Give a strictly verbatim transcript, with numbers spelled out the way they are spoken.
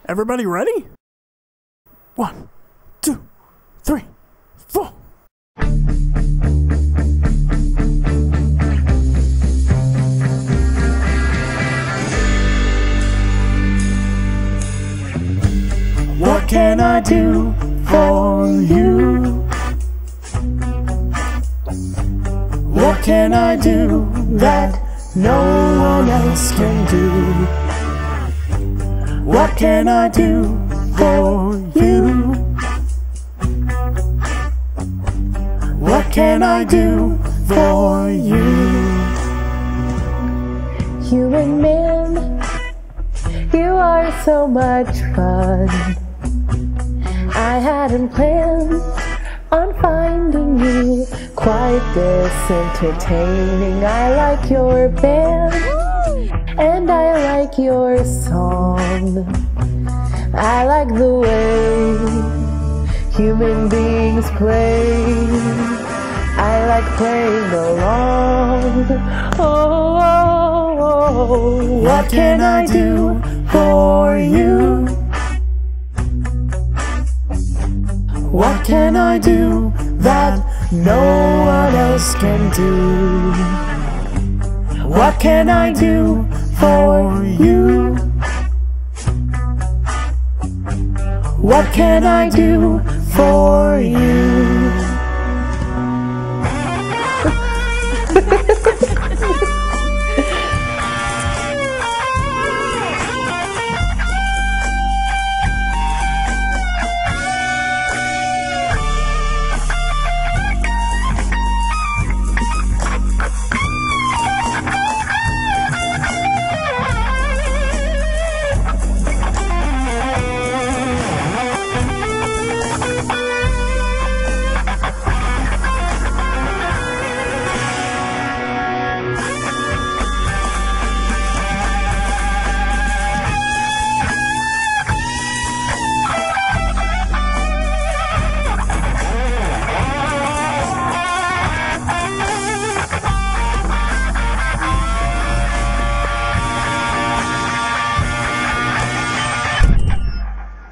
Everybody ready? One, two, three, four. What can I do for you? What can I do that no one else can do? What can I do for you? What can I do for you? Human man, you are so much fun. I hadn't planned on finding you quite this entertaining. I like your band and I like your song. I like the way human beings play. I like playing along. Oh, oh, oh. What can I do for you? What can I do that no one else can do? What can I do for you? What can I do for you?